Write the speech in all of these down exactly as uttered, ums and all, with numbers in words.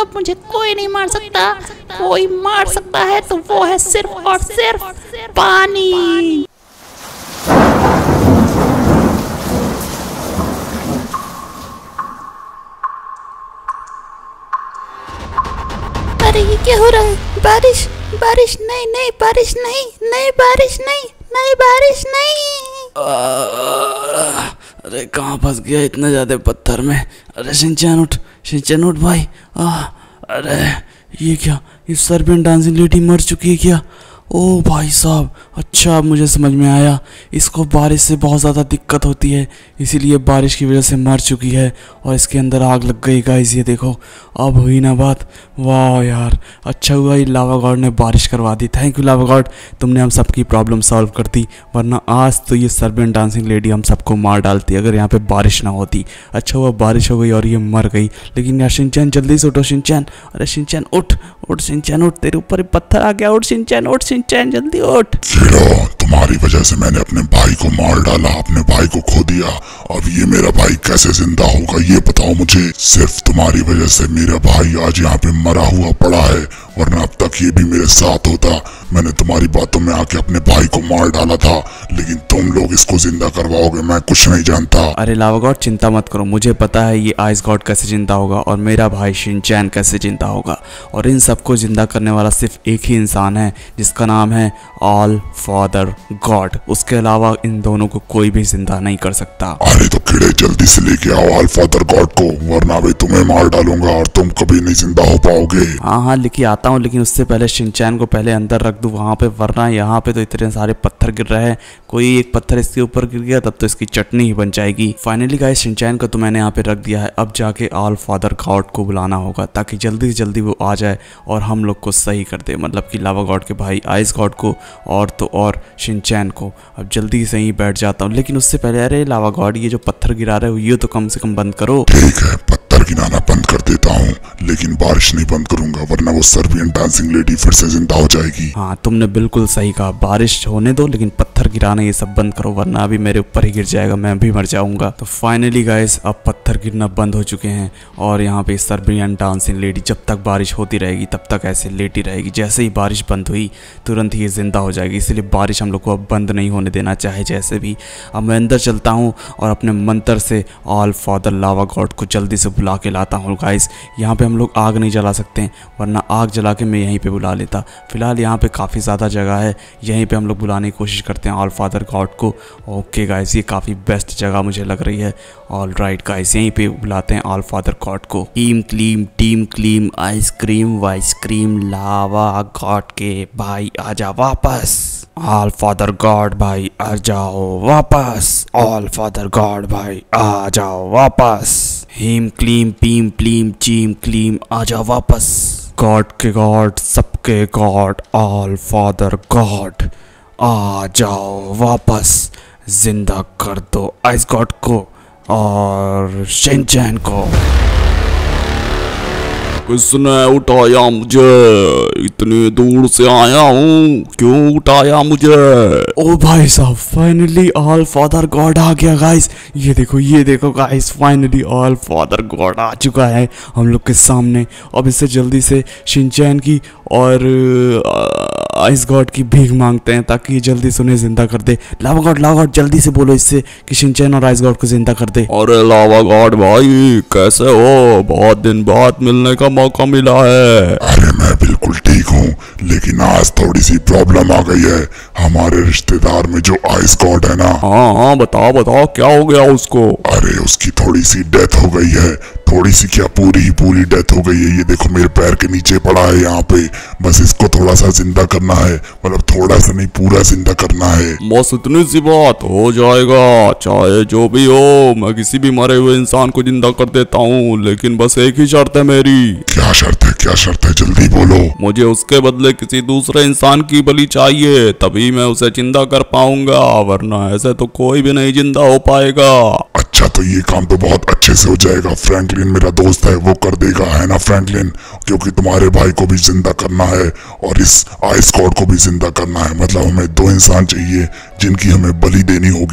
अब मुझे कोई नहीं मार सकता। कोई मार सकता है तो वो है सिर्फ और सिर्फ पानी। अरे ये क्या हो रहा है? बारिश बारिश नहीं नहीं बारिश नहीं नहीं बारिश नहीं नहीं बारिश नहीं। अरे कहाँ फंस गया इतने ज्यादा पत्थर में। अरे शिनचैन उठ, शिनचैन उठ भाई। आ, अरे ये क्या, ये सर्पियन डांसिंग लेडी मर चुकी है क्या? ओ भाई साहब, अच्छा अब मुझे समझ में आया, इसको बारिश से बहुत ज़्यादा दिक्कत होती है, इसीलिए बारिश की वजह से मर चुकी है और इसके अंदर आग लग गई। गाइस ये देखो, अब हुई ना बात। वाह यार, अच्छा हुआ ये लावा गॉड ने बारिश करवा दी। थैंक यू लावा गॉड, तुमने हम सबकी प्रॉब्लम सॉल्व कर दी, वरना आज तो ये सर्बियन डांसिंग लेडी हम सबको मार डालती अगर यहाँ पे बारिश ना होती। अच्छा हुआ बारिश हो गई और ये मर गई। लेकिन यार शिनचैन जल्दी से उठो शिनचैन। अरे शिनचैन उठ उठ शिनचैन उठ, तेरे ऊपर पत्थर आ गया। उठ शिनचैन उठ, शिनचैन जल्दी उठ। तुम्हारी वजह से मैंने अपने भाई को मार डाला, अपने भाई को खो दिया। अब ये मेरा भाई कैसे जिंदा होगा ये बताओ मुझे। सिर्फ तुम्हारी वजह से मेरा भाई आज यहाँ पे मरा हुआ पड़ा है, वरना अब तक ये भी मेरे साथ होता। मैंने तुम्हारी बातों में आके अपने भाई को मार डाला था, लेकिन तुम लोग इसको जिंदा करवाओगे, मैं कुछ नहीं जानता। अरे लावा गॉड चिंता मत करो, मुझे पता है ये आइस गॉड कैसे जिंदा होगा और मेरा भाई शिनचैन कैसे जिंदा होगा। और इन सबको जिंदा करने वाला सिर्फ एक ही इंसान है, जिसका नाम है ऑल फादर गॉड। उसके अलावा इन दोनों को कोई भी जिंदा नहीं कर सकता। अरे तो कीड़े जल्दी से लेके आओ ऑल फादर गॉड को, वरना मैं तुम्हें मार डालूंगा और तुम कभी नहीं जिंदा हो पाओगे। हाँ हाँ लेके आता हूँ, लेकिन उससे पहले शिनचैन को पहले अंदर रख दूँ वहाँ पे, वरना यहाँ पे तो इतने सारे पत्थर गिर रहे हैं, कोई एक पत्थर इसके ऊपर गिर गया तब तो इसकी चटनी ही बन जाएगी। फाइनली गाइस शिनचैन को तो मैंने यहाँ पे रख दिया है, अब जाके ऑल फादर गॉड को बुलाना होगा ताकि जल्दी से जल्दी वो आ जाए और हम लोग को सही कर दे, मतलब कि लावा गॉड के भाई आइस गॉड को और तो और शिनचैन को। अब जल्दी से ही बैठ जाता हूँ, लेकिन उससे पहले अरे लावा गॉड ये जो पत्थर गिरा रहे हो ये तो कम से कम बंद करो। ठीक है, पत्थर गिराना बंद कर देता हूँ, लेकिन बारिश नहीं बंद करूंगा, वरना वो सर्बियन डांसिंग लेडी फिर से जिंदा हो जाएगी। हाँ तुमने बिल्कुल सही कहा, बारिश होने दो लेकिन पत्थर गिराना ये सब बंद करो, वरना अभी मेरे ऊपर ही गिर जाएगा, मैं भी मर जाऊंगा। तो फाइनली गाइस अब पत्थर गिरना बंद हो चुके हैं और यहाँ पे सर्बियन डांसिंग लेडी जब तक बारिश होती रहेगी तब तक ऐसे लेटी रहेगी। जैसे ही बारिश बंद हुई तुरंत ही ये जिंदा हो जाएगी, इसलिए बारिश हम लोग को अब बंद नहीं होने देना चाहे जैसे भी। अब मैं अंदर चलता हूँ और अपने मंत्र से ऑल फादर लावा गॉड को जल्दी से बुला के लाता हूँ। गाइस यहाँ पे हम लोग आग नहीं जला सकते, वरना आग जला के मैं यहीं पे बुला लेता। फिलहाल यहाँ पे काफ़ी ज़्यादा जगह है, यहीं पे हम लोग बुलाने की कोशिश करते हैं ऑल फादर गॉड को। ओके गाइस ये काफ़ी बेस्ट जगह मुझे लग रही है। ऑल राइट गाइस यहीं पे बुलाते हैं ऑल फादर गॉड को। टीम क्लीम टीम क्लीम आइसक्रीम वाइसक्रीम लावा गॉड के भाई आजा वापस। ऑल फादर गॉड भाई आ जाओ वापस। ऑल फादर गॉड भाई आ जाओ वापस। हीम क्लीम पीम प्लीम चीम क्लीम आजा वापस। गॉड के गॉड सबके गॉड ऑल फादर गॉड आ जाओ वापस, जिंदा कर दो आइस गॉड को और शिनचैन को। किसने उठाया मुझे? इतनी दूर से आया हूँ, क्यों उठाया मुझे? ओ भाई साहब फाइनली ऑल फादर गॉड आ गया गाइस। ये देखो ये देखो guys, finally all father god आ चुका है हम लोग के सामने। अब इससे जल्दी से शिनचैन की और आइस गॉड की भीख मांगते हैं ताकि जल्दी से उन्हें जिंदा कर दे। लावा गॉड लावा गॉड जल्दी से बोलो इससे कि शिनचैन और आइस गॉड को जिंदा कर दे। अरे लावा गॉड भाई कैसे हो? बहुत दिन बाद मिलने का मौका मिला है। अरे मैं बिल्कुल ठीक हूँ, लेकिन आज थोड़ी सी प्रॉब्लम आ गई है। हमारे रिश्तेदार में जो आइस गॉड है ना। हाँ हाँ बताओ बताओ क्या हो गया उसको? अरे उसकी थोड़ी सी डेथ हो गई है, थोड़ी सी क्या पूरी ही पूरी डेथ हो गई है। ये देखो मेरे पैर के नीचे पड़ा है यहाँ पे, बस इसको थोड़ा सा जिंदा करना है, मतलब थोड़ा सा नहीं पूरा जिंदा करना है। बस इतनी सी बात, हो जाएगा। चाहे जो भी हो मैं किसी भी मरे हुए इंसान को जिंदा कर देता हूँ, लेकिन बस एक ही शर्त है मेरी। क्या शर्त है? क्या शर्त है? जल्दी बोलो। मुझे उसके बदले किसी दूसरे इंसान की बलि चाहिए, तभी मैं उसे जिंदा कर पाऊंगा, वरना ऐसे तो कोई भी नहीं जिंदा हो पाएगा। अच्छा तो ये काम तो बहुत अच्छे से हो जाएगा। फ्रैंकलिन मेरा दोस्त है, वो कर देगा, है ना फ्रैंकलिन? क्योंकि तुम्हारे भाई को भी जिंदा करना है और इस आइस गॉड को भी जिंदा करना है, मतलब हमें दो इंसान चाहिए जिनकी हमें बलि देनी होगी, तब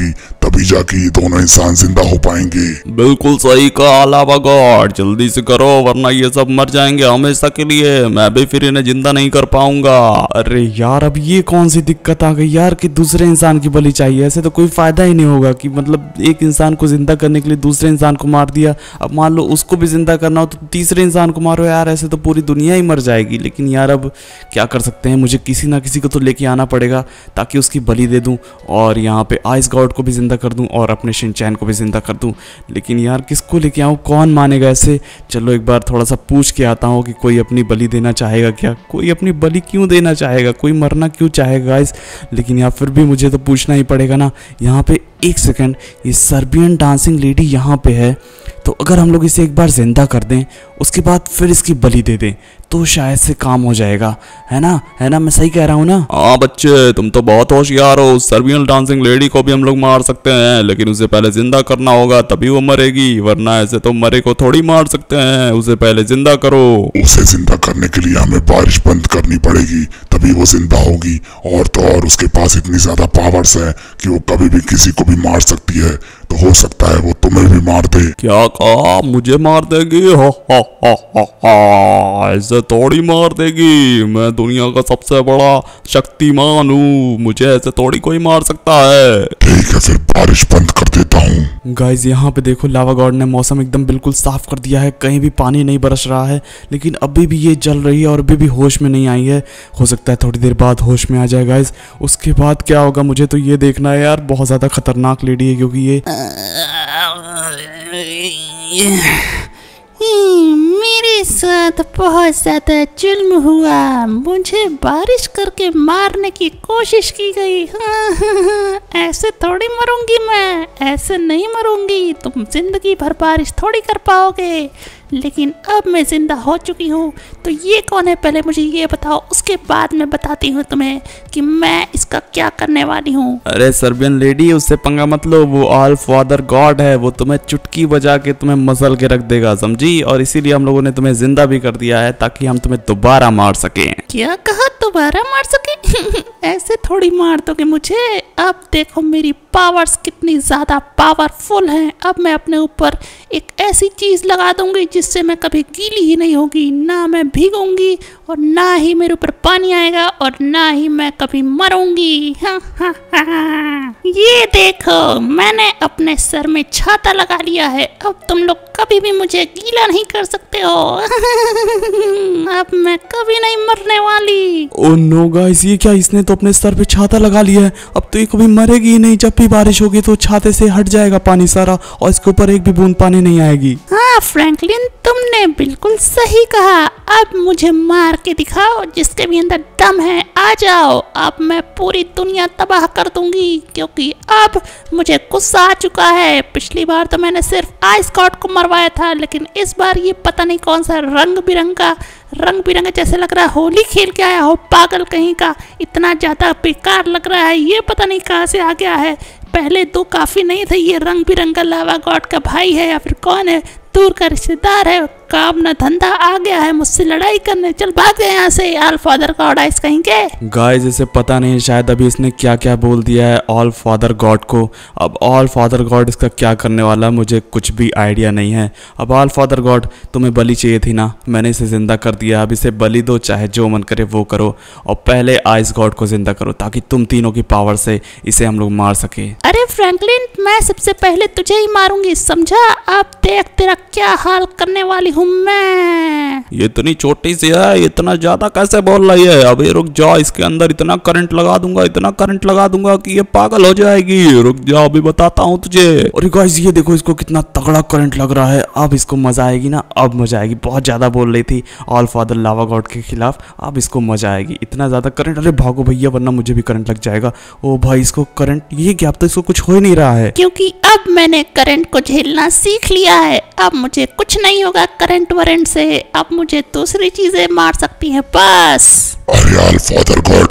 तभी जाके ये दोनों इंसान जिंदा हो पाएंगे। बिल्कुल सही कहा लावा गॉड, जल्दी से करो वरना ये सब मर जाएंगे हमेशा के लिए। मैं भी फिर इन्हें जिंदा नहीं कर पाऊंगा। अरे यार अब ये कौन सी दिक्कत आ गई यार कि दूसरे इंसान की बलि चाहिए। ऐसे तो कोई फायदा ही नहीं होगा कि मतलब एक इंसान को जिंदा करने के लिए दूसरे इंसान को मार दिया, अब मान लो उसको भी जिंदा करना हो तो तीसरे इंसान को मारो यार। ऐसे तो पूरी दुनिया ही मर जाएगी। लेकिन यार अब क्या कर सकते हैं, मुझे किसी ना किसी को तो लेके आना पड़ेगा ताकि उसकी बलि दे दूं और यहाँ पे आइस गॉड को भी जिंदा कर दूं और अपने शिनचैन को भी जिंदा कर दूं। लेकिन यार किसको लेके आऊँ, कौन मानेगा ऐसे। चलो एक बार थोड़ा सा पूछ के आता हूँ कि कोई अपनी बलि देना चाहेगा क्या। कोई अपनी बलि क्यों देना चाहेगा, कोई मरना क्यों चाहेगा गाइस। लेकिन यार फिर भी मुझे तो पूछना ही पड़ेगा ना। यहाँ पे एक सेकंड, ये सर्बियन डांसिंग लेडी यहाँ पे है, तो अगर हम लोग इसे एक बार जिंदा कर दें उसके बाद फिर इसकी बलि दे दें तो शायद से काम हो जाएगा, है ना, है ना, मैं सही कह रहा हूँ ना। हाँ बच्चे तुम तो बहुत होशियार हो। सर्बियन डांसिंग लेडी को भी हम लोग मार सकते हैं, लेकिन उसे पहले जिंदा करना होगा तभी वो मरेगी, वरना ऐसे तो मरे को थोड़ी मार सकते हैं। उसे पहले जिंदा करो। उसे जिंदा करने के लिए हमें बारिश बंद करनी पड़ेगी तभी वो जिंदा होगी। और तो और उसके पास इतनी ज्यादा पावर्स है कि वो कभी भी किसी को भी मार सकती है, तो हो सकता है वो तुम्हें भी मार दे। क्या कहा, मुझे मार देगी? हो हो हो हो हो, ऐसे थोड़ी मार देगी। मैं दुनिया का सबसे बड़ा शक्तिमान हूँ, मुझे ऐसे थोड़ी कोई मार सकता है। ठीक है फिर बारिश बंद कर देता हूँ। गाइज यहाँ पे देखो लावा गॉड ने मौसम एकदम बिल्कुल साफ कर दिया है, कहीं भी पानी नहीं बरस रहा है। लेकिन अभी भी ये जल रही है और अभी भी होश में नहीं आई है। हो सकता है थोड़ी देर बाद होश में आ जाए गाइज। उसके बाद क्या होगा मुझे तो ये देखना है यार। बहुत ज़्यादा खतरनाक लेडी है क्योंकि ये मेरे साथ बहुत ज्यादा जुल्म हुआ, मुझे बारिश करके मारने की कोशिश की गई। ऐसे थोड़ी मरूंगी मैं, ऐसे नहीं मरूंगी। तुम जिंदगी भर बारिश थोड़ी कर पाओगे। लेकिन अब मैं जिंदा हो चुकी हूँ, तो ये कौन है पहले मुझे ये बताओ, उसके बाद मैं बताती हूँ तुम्हें कि मैं इसका क्या करने वाली हूँ। अरे सर्बियन लेडी उससे पंगा मत लो, वो ऑल फादर गॉड है, वो तुम्हें चुटकी बजा के तुम्हें मसल के रख देगा, समझी। और इसीलिए हम लोगों ने तुम्हें जिंदा भी कर दिया है ताकि हम तुम्हें दोबारा मार सकें। क्या कहा, दोबारा मार सके? ऐसे थोड़ी मार दोगे मुझे। अब देखो मेरी पावर्स कितनी ज्यादा पावरफुल हैं। अब मैं अपने ऊपर एक ऐसी चीज लगा दूंगी जिससे मैं कभी गीली ही नहीं होगी, ना मैं भीगूंगी और ना ही मेरे ऊपर पानी आएगा और ना ही मैं कभी मरूंगी। हाँ हाँ हाँ। ये देखो मैंने अपने सर में छाता लगा लिया है, अब तुम लोग कभी भी मुझे गीला नहीं कर सकते हो। अब मैं कभी नहीं मरने वाली। ओह नो गाइस, ये क्या, इसने तो अपने सर पे छाता लगा लिया है। अब तो ये कभी मरेगी ही नहीं। जब भी बारिश होगी तो छाते से हट जाएगा पानी सारा और इसके ऊपर एक भी बूंद पानी नहीं आएगी। हाँ फ्रैंकलिन, तुमने बिल्कुल सही कहा। अब मुझे मार के दिखाओ, जिसके भी अंदर दम है आ जाओ। अब मैं पूरी दुनिया तबाह कर दूंगी, क्योंकि अब मुझे गुस्सा आ चुका है। पिछली बार तो मैंने सिर्फ आइस गॉड को मरवाया था, लेकिन इस बार ये पता नहीं कौन सा रंग बिरंगा रंग बिरंगा जैसे लग रहा है होली खेल के आया हो, पागल कहीं का। इतना ज्यादा बेकार लग रहा है, ये पता नहीं कहाँ से आ गया है। पहले तो काफी नहीं थे। ये रंग बिरंगा लावा गॉड का भाई है या फिर कौन है, दूर का रिश्तेदार है। काम ना धंधा आ गया है मुझसे लड़ाई करने। चल भाग गए यहाँ से, ऑल फादर गॉड आइस कहीं के। गाइस इसे पता नहीं शायद अभी इसने क्या क्या बोल दिया है ऑल फादर गॉड को। अब ऑल फादर गॉड इसका क्या करने वाला है मुझे कुछ भी आइडिया नहीं है। अब ऑल फादर गॉड तुम्हें बलि चाहिए थी ना, मैंने इसे जिंदा कर दिया। अब इसे बलि दो, चाहे जो मन करे वो करो। और पहले आइस गॉड को जिंदा करो ताकि तुम तीनों की पावर से इसे हम लोग मार सके। अरे फ्रैंकलिन, मैं सबसे पहले तुझे ही मारूंगी, समझा। अब देख तेरा क्या हाल करने वाली हूँ मैं। ये इतनी छोटी सी है, इतना ज्यादा कैसे बोल रही है? अभी रुक जा, इसके अंदर इतना करंट लगा दूंगा, इतना करंट लगा दूंगा कि ये पागल हो जाएगी। रुक जा, अभी बताता हूँ तुझे। और गाइस ये देखो इसको कितना तगड़ा करंट लग रहा है। अब इसको मजा आएगी ना, अब मजा आएगी। बहुत ज्यादा बोल रही थी ऑल फादर लावा गॉड के खिलाफ, अब इसको मजा आएगी। इतना ज्यादा करंट, अरे भागो भैया वरना मुझे भी करंट लग जाएगा। ओ भाई इसको करंट, ये क्या, अब तो इसको कुछ हो ही नहीं रहा है। क्योंकि अब मैंने करंट को झेलना सीख लिया है। अब मुझे कुछ नहीं होगा करंट वरेंट से। अब मुझे दूसरी चीजें मार सकती हैं बस। अरे ऑल फादर गॉड, किसी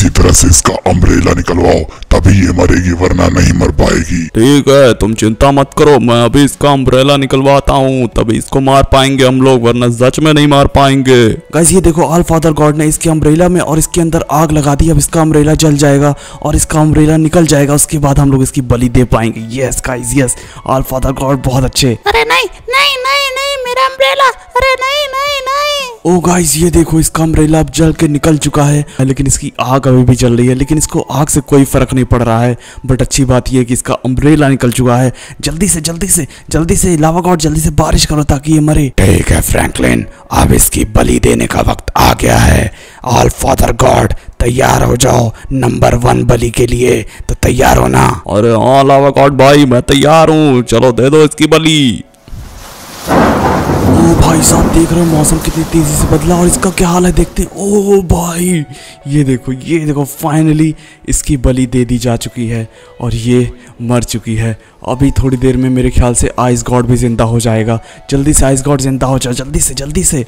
किसी तरह से इसका अम्ब्रेला निकलवाओ, तभी ये मरेगी, वरना नहीं मर पाएगी। ठीक है, तुम चिंता मत करो, मैं अभी इसका अम्ब्रेला निकलवाता हूँ, तभी इसको मार पाएंगे हम लोग, वरना सच में नहीं मार पाएंगे। गाइस ये देखो, ऑल फादर गॉड ने इसके अम्ब्रेला में और इसके अंदर आग लगा दी। अब इसका अम्ब्रेला जल जाएगा और इसका अम्ब्रेला निकल जाएगा, उसके बाद हम लोग इसकी बलि दे पाएंगे। Yes guys yes, all father god बहुत अच्छे। अरे नहीं नहीं नहीं नहीं मेरा अम्ब्रेला, अरे नहीं नहीं नहीं। ओ गाइस ये देखो, इसका अम्ब्रेला अब जल के निकल चुका है, लेकिन इसकी आग अभी भी जल रही है, लेकिन इसको आग से कोई फर्क नहीं पड़ रहा है। बट अच्छी बात यह है कि इसका अम्ब्रेला निकल चुका है। जल्दी से जल्दी से जल्दी से लावा गॉड जल्दी से बारिश करो ताकि ये मरे। ठीक है फ्रैंकलिन, अब इसकी बलि देने का वक्त आ गया है। ऑल फादर गॉड तैयार हो जाओ नंबर वन बलि के लिए, तो तैयार हो ना? अरे हाँ लावा गॉड भाई, मैं तैयार हूँ, चलो दे दो इसकी बलि। ओ भाई साहब देख रहे हो मौसम कितनी तेजी से बदला और इसका क्या हाल है, देखते हैं। ओ भाई ये देखो ये देखो, फाइनली इसकी बलि दे दी जा चुकी है और ये मर चुकी है। अभी थोड़ी देर में मेरे ख्याल से आइस गॉड भी जिंदा हो जाएगा। जल्दी से आइस गॉड जिंदा हो जाओ, जल्दी से जल्दी से।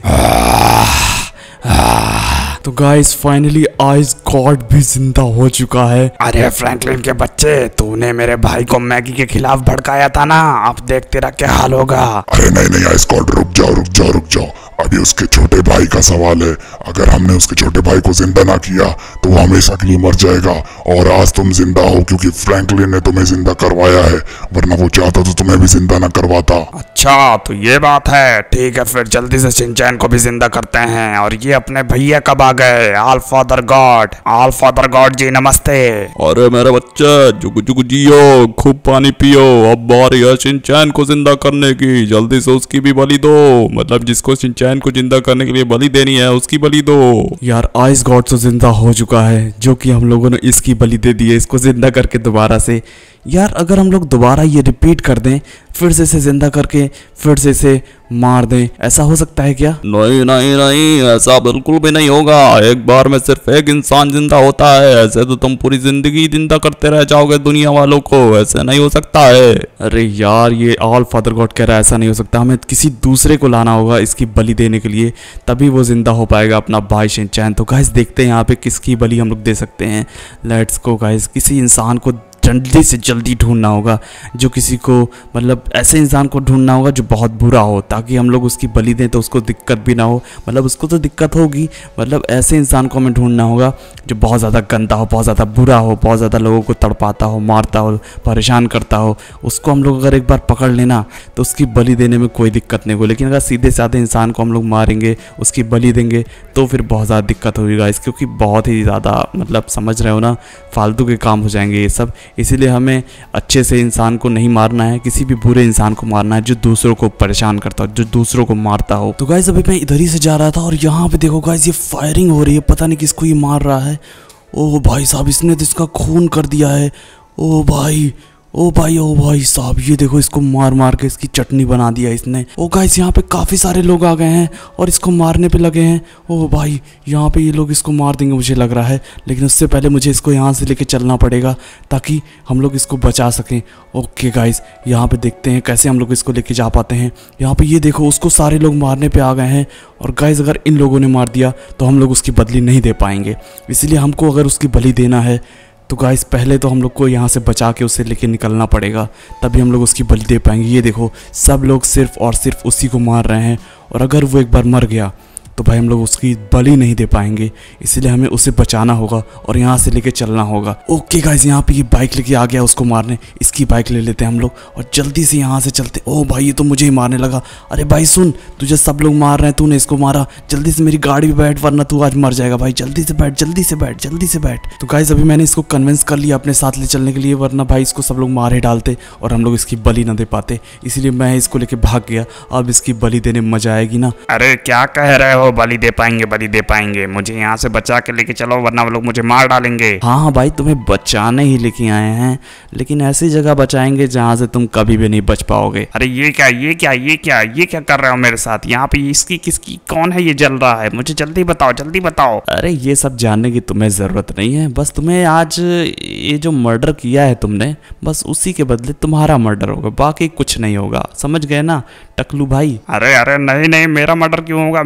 तो गाइस फाइनली आइस गॉड भी जिंदा हो चुका है। अरे फ्रैंकलिन के बच्चे, तूने मेरे भाई को मैगी के खिलाफ भड़काया था ना, अब देख तेरा क्या हाल होगा। अरे नहीं नहीं आइस गॉड, रुक जाओ रुक जाओ रुक जाओ, अभी उसके छोटे भाई का सवाल है। अगर हमने उसके छोटे भाई को जिंदा ना किया तो वो हमेशा के लिए मर जाएगा, और आज तुम जिंदा हो क्योंकि फ्रैंकलिन ने तुम्हें जिंदा करवाया है, वरना वो चाहता तो तुम्हें भी जिंदा ना करवाता। अच्छा तो ये बात है, ठीक है फिर जल्दी से शिनचैन को भी जिंदा करते हैं। और ये अपने भैया कब आ गए? All father god, all father god ji नमस्ते। अरे मेरे बच्चे जुगु जुगु जियो, खूब पानी पियो, अब बारी है शिनचैन को जिंदा करने की, जल्दी से उसकी भी बलि दो। मतलब जिसको शिनचैन को जिंदा करने के लिए बलि देनी है उसकी बलि दो। यार आइस गॉड तो जिंदा हो चुका है, जो कि हम लोगों ने इसकी बलि दे दी है, इसको जिंदा करके दोबारा से। यार अगर हम लोग दोबारा ये रिपीट कर दें, फिर से इसे जिंदा करके फिर से इसे मार दें, ऐसा हो सकता है क्या? नहीं नहीं नहीं, ऐसा बिल्कुल भी नहीं होगा। एक बार में सिर्फ एक इंसान जिंदा होता है, ऐसे तो तुम पूरी जिंदगी जिंदा करते रह जाओगे दुनिया वालों को, ऐसे नहीं हो सकता है। अरे यार ये ऑल फादर गॉड कह रहा है ऐसा नहीं हो सकता, हमें किसी दूसरे को लाना होगा इसकी बलि देने के लिए, तभी वो जिंदा हो पाएगा अपना भाई शिनचैन। तो गाइस देखते हैं यहाँ पे किसकी बलि हम लोग दे सकते हैं। लेट्स गो गाइस, किसी इंसान को जल्दी से जल्दी ढूंढना होगा, जो किसी को मतलब ऐसे इंसान को ढूंढना होगा जो बहुत बुरा हो, ताकि हम लोग उसकी बलि दें तो उसको दिक्कत भी ना हो। मतलब उसको तो दिक्कत होगी, मतलब ऐसे इंसान को हमें ढूंढना होगा जो बहुत ज़्यादा गंदा हो, बहुत ज़्यादा बुरा हो, बहुत ज़्यादा लोगों को तड़पाता हो, मारता हो, परेशान करता हो। उसको हम लोग अगर एक बार पकड़ लेना तो उसकी बलि देने में कोई दिक्कत नहीं होगी। लेकिन अगर सीधे साधे इंसान को हम लोग मारेंगे, उसकी बलि देंगे, तो फिर बहुत ज़्यादा दिक्कत होगी गाइस, क्योंकि बहुत ही ज़्यादा मतलब समझ रहे हो ना, फालतू के काम हो जाएंगे ये सब। इसीलिए हमें अच्छे से इंसान को नहीं मारना है, किसी भी बुरे इंसान को मारना है जो दूसरों को परेशान करता हो, जो दूसरों को मारता हो। तो गाइस अभी मैं इधर ही से जा रहा था और यहाँ पे देखो गाइस ये फायरिंग हो रही है, पता नहीं किसको ये मार रहा है। ओ भाई साहब इसने तो इसका खून कर दिया है। ओ भाई ओ भाई ओ भाई साहब ये देखो, इसको मार मार के इसकी चटनी बना दिया इसने। ओ गाइस यहाँ पे काफ़ी सारे लोग आ गए हैं और इसको मारने पे लगे हैं। ओ भाई यहाँ पे ये लोग इसको मार देंगे मुझे लग रहा है, लेकिन उससे पहले मुझे इसको यहाँ से लेके चलना पड़ेगा ताकि हम लोग इसको बचा सकें। ओके गाइस यहाँ पे देखते हैं कैसे हम लोग इसको लेके जा पाते हैं। यहाँ पे ये देखो उसको सारे लोग मारने पे आ गए हैं, और गाइस अगर इन लोगों ने मार दिया तो हम लोग उसकी बदली नहीं दे पाएंगे। इसलिए हमको अगर उसकी बलि देना है तो गाइस पहले तो हम लोग को यहाँ से बचा के उसे लेके निकलना पड़ेगा, तभी हम लोग उसकी बलि दे पाएंगे। ये देखो सब लोग सिर्फ और सिर्फ उसी को मार रहे हैं, और अगर वो एक बार मर गया तो भाई हम लोग उसकी बलि नहीं दे पाएंगे। इसलिए हमें उसे बचाना होगा और यहाँ से लेके चलना होगा। ओके गाइस यहाँ पे ये बाइक लेके आ गया उसको मारने, इसकी बाइक ले लेते हैं हम लोग और जल्दी से यहाँ से चलते। ओ भाई ये तो मुझे ही मारने लगा। अरे भाई सुन, तुझे सब लोग मार रहे हैं, तूने इसको मारा, जल्दी से मेरी गाड़ी में बैठ वरना तू आज मर जाएगा। भाई जल्दी से बैठ जल्दी से बैठ जल्दी से बैठ। तो गाइस अभी मैंने इसको कन्विंस कर लिया अपने साथ ले चलने के लिए, वरना भाई इसको सब लोग मार ही डालते और हम लोग इसकी बलि ना दे पाते। इसीलिए मैं इसको लेके भाग गया। अब इसकी बलि देने में मजा आएगी ना। अरे क्या कह रहे हो, बलि दे पाएंगे बलि दे पाएंगे? मुझे यहाँ से बचा के लेके चलो वरना वो लोग मुझे मार डालेंगे। हाँ हाँ भाई तुम्हें बचाने ही लेके आए हैं, लेकिन ऐसी जगह बचाएंगे जहाँ से तुम कभी भी नहीं बच पाओगे। अरे ये क्या ये क्या ये क्या ये क्या कर रहे हो मेरे साथ? यहाँ पे इसकी किसकी कौन है ये जल रहा है? मुझे जल्दी बताओ जल्दी बताओ। अरे ये सब जानने की तुम्हें जरूरत नहीं है, बस तुम्हें आज ये जो मर्डर किया है तुमने, बस उसी के बदले तुम्हारा मर्डर होगा, बाकी कुछ नहीं होगा। समझ गए ना टकलू भाई? अरे अरे नहीं नहीं, मेरा मर्डर क्यों होगा? मेरा मर्डर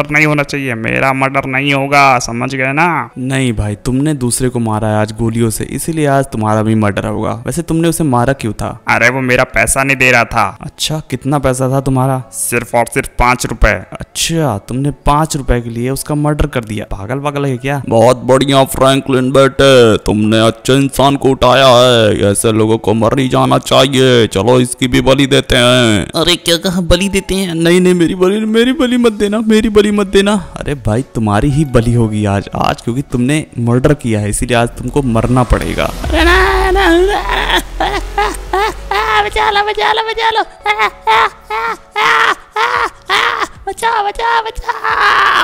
नहीं होना चाहिए, मेरा मर्डर नहीं होगा, समझ गए ना? नहीं भाई, तुमने दूसरे को मारा है आज गोलियों से, इसीलिए आज तुम्हारा भी मर्डर होगा। वैसे तुमने उसे मारा क्यों था? अरे वो मेरा पैसा नहीं दे रहा था। अच्छा, कितना पैसा था तुम्हारा? सिर्फ और सिर्फ पाँच रुपए। अच्छा, तुमने पाँच रुपए के लिए उसका मर्डर कर दिया? पागल पागल है क्या? बहुत बढ़िया फ्रैंकलिन बेटे, तुमने अच्छे इंसान को उठाया है, ऐसे लोगों को मर नहीं जाना चाहिए। चलो इसकी भी बलि देते हैं। अरे क्या कहा बलि देते हैं? नहीं नहीं, मेरी बलि मेरी बलि मत देना, मेरी बलि मत देना। अरे भाई, तुम्हारी ही बलि होगी आज आज क्योंकि तुमने मर्डर किया है, इसीलिए आज तुमको मरना पड़ेगा। अरे ना ना ना, बचा लो बचा लो बचा लो, बचाओ बचाओ बचाओ,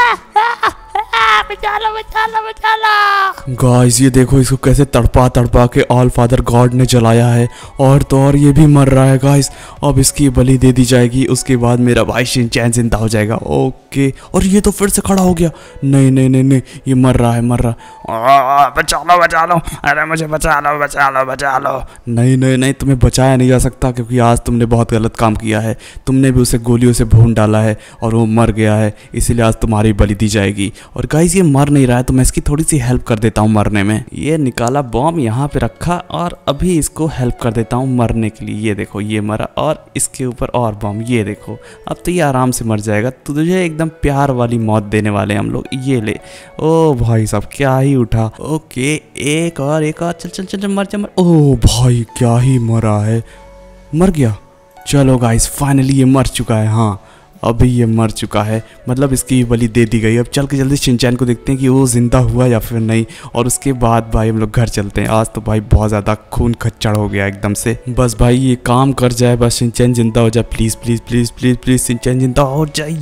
बचा लो बचा लो बचा लो। गाइस ये देखो इसको कैसे तड़पा तड़पा के ऑल फादर गॉड ने जलाया है, और तो और ये भी मर रहा है गाइस। अब इसकी बलि दे दी जाएगी, उसके बाद मेरा भाई शिनचैन जिंदा हो जाएगा। ओके, और ये तो फिर से खड़ा हो गया। नहीं नहीं नहीं नहीं, ये मर रहा है मर रहा। बचा लो बचा लो, अरे मुझे बचा लो बचा लो बचा लो। नहीं नहीं नहीं, तुम्हें बचाया नहीं जा सकता क्योंकि आज तुमने बहुत गलत काम किया है। तुमने भी उसे गोलियों से भून डाला है और वो मर गया है, इसीलिए आज तुम्हारी बलि दी जाएगी। और गाइस ये मर नहीं रहा है तो मैं इसकी थोड़ी सी हेल्प कर देता हूँ मरने में। ये निकाला बॉम्ब यहाँ पे रखा और अभी इसको हेल्प कर देता हूँ मरने के लिए। ये देखो ये मरा, और इसके ऊपर और बॉम्ब, ये देखो अब तो ये आराम से मर जाएगा। तुझे एकदम प्यार वाली मौत देने वाले हम लोग। ये ले, ओ भाई साहब क्या ही उठा। ओके, एक और एक और, चल चल चल, चल मर जा मर। ओ भाई क्या ही मरा है, मर गया। चलो गाइस फाइनली ये मर चुका है। हाँ अभी ये मर चुका है, मतलब इसकी बलि दे दी गई। अब चल के जल्दी शिनचैन को देखते हैं कि वो जिंदा हुआ या फिर नहीं, और उसके बाद भाई हम लोग घर चलते हैं। आज तो भाई बहुत ज़्यादा खून खच्चड़ हो गया एकदम से। बस भाई ये काम कर जाए, बस शिनचैन जिंदा हो जाए। Please please please please please Shinchan जिंदा हो जाए।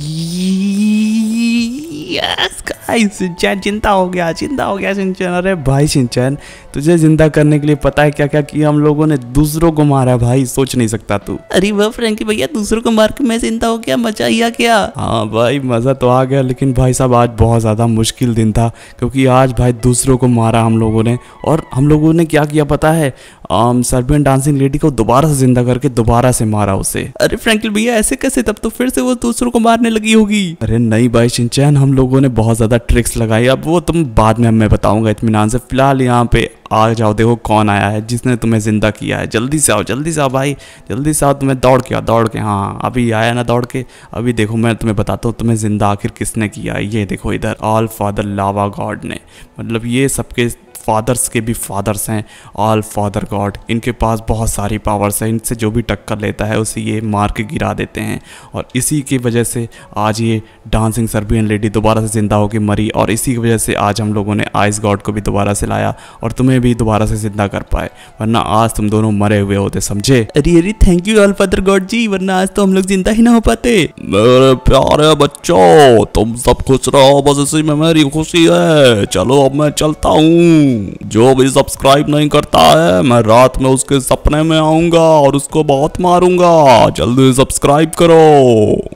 यस गाइस, शिनचैन जिंदा हो गया, जिंदा हो गया शिनचैन। अरे भाई शिनचैन, तुझे जिंदा करने के लिए पता है क्या क्या किया हम लोगों ने? दूसरों को मारा भाई, सोच नहीं सकता तू। अरे वाह फ्रैंकी भैया, दूसरों को मार के मैं जिंदा हो गया, मजा आया क्या? हाँ भाई मज़ा तो आ गया, लेकिन भाई साहब आज बहुत ज़्यादा मुश्किल दिन था क्योंकि आज भाई दूसरों को मारा हम लोगों ने। और हम लोगों ने क्या किया पता है? आम सर्बियन डांसिंग लेडी को दोबारा से जिंदा करके दोबारा से मारा उसे। अरे फ्रैंकलिन भैया ऐसे कैसे? तब तो फिर से वो दूसरों को मारने लगी होगी। अरे नहीं भाई शिनचैन, हम लोगों ने बहुत ज़्यादा ट्रिक्स लगाई, अब वो तुम बाद में मैं बताऊंगा इत्मीनान से। फिलहाल यहाँ पे आ जाओ, देखो कौन आया है जिसने तुम्हें जिंदा किया है। जल्दी से आओ जल्दी से आओ भाई, जल्दी से आओ। तुम्हें दौड़ के आओ दौड़ के। हाँ अभी आया ना दौड़ के। अभी देखो मैं तुम्हें बताता हूँ तुम्हें जिंदा आखिर किसने किया है। ये देखो इधर ऑल फादर लावा गॉड ने, मतलब ये सबके फादर्स के भी फादर्स हैं ऑल फादर गॉड। इनके पास बहुत सारी पावर्स हैं, इनसे जो भी टक्कर लेता है उसे ये मार के गिरा देते हैं। और इसी की वजह से आज ये डांसिंग सर्बियन लेडी दोबारा से जिंदा होकर मरी, और इसी की वजह से आज हम लोगों ने आइस गॉड को भी दोबारा से लाया और तुम्हें भी दोबारा से जिंदा कर पाए, वरना आज तुम दोनों मरे हुए होते, समझे? अरे अरे thank you all father god ji, वरना आज तो हम लोग जिंदा ही ना हो पाते। मेरे प्यारे बच्चों, तुम सब खुश रहो, बस इसी में मेरी खुशी है। चलो अब मैं चलता हूँ। जो भी सब्सक्राइब नहीं करता है, मैं रात में उसके सपने में आऊंगा और उसको बहुत मारूंगा। जल्दी सब्सक्राइब करो।